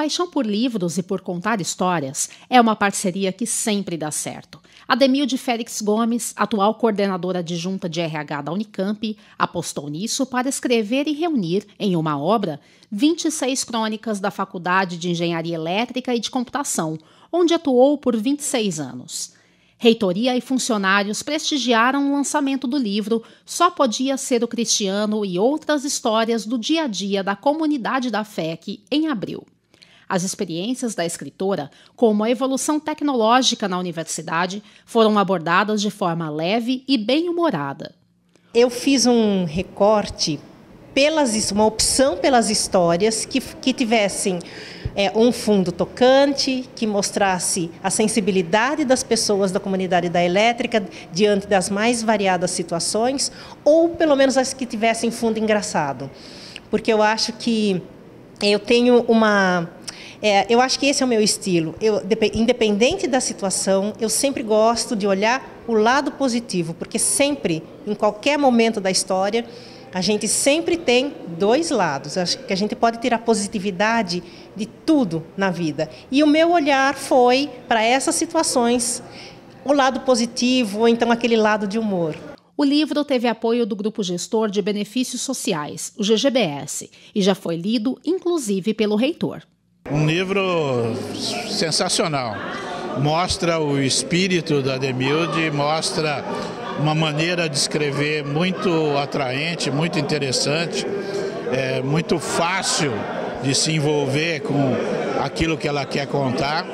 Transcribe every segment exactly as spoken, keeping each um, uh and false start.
paixão por livros e por contar histórias é uma parceria que sempre dá certo. Ademilde Félix Gomes, atual coordenadora adjunta de R H da Unicamp, apostou nisso para escrever e reunir, em uma obra, vinte e seis crônicas da Faculdade de Engenharia Elétrica e de Computação, onde atuou por vinte e seis anos. Reitoria e funcionários prestigiaram o lançamento do livro Só Podia Ser o Cristiano e Outras Histórias do Dia a Dia da Comunidade da F E C, em abril. As experiências da escritora, como a evolução tecnológica na universidade, foram abordadas de forma leve e bem-humorada. Eu fiz um recorte, pelas, uma opção pelas histórias que, que tivessem é, um fundo tocante, que mostrasse a sensibilidade das pessoas da comunidade da elétrica diante das mais variadas situações, ou pelo menos as que tivessem fundo engraçado. Porque eu acho que eu tenho uma... É, eu acho que esse é o meu estilo. Eu, independente da situação, eu sempre gosto de olhar o lado positivo, porque sempre, em qualquer momento da história, a gente sempre tem dois lados. Acho que a gente pode tirar positividade de tudo na vida. E o meu olhar foi para essas situações, o lado positivo, ou então aquele lado de humor. O livro teve apoio do Grupo Gestor de Benefícios Sociais, o G G B S, e já foi lido, inclusive, pelo reitor. Um livro sensacional. Mostra o espírito da Ademilde, mostra uma maneira de escrever muito atraente, muito interessante, é muito fácil de se envolver com aquilo que ela quer contar.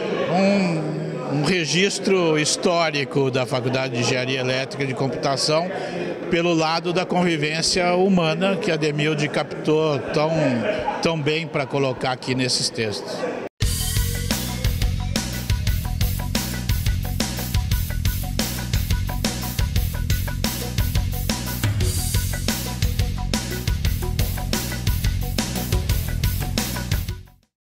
Um, um registro histórico da Faculdade de Engenharia Elétrica e de Computação pelo lado da convivência humana que a Ademilde captou tão, tão bem para colocar aqui nesses textos.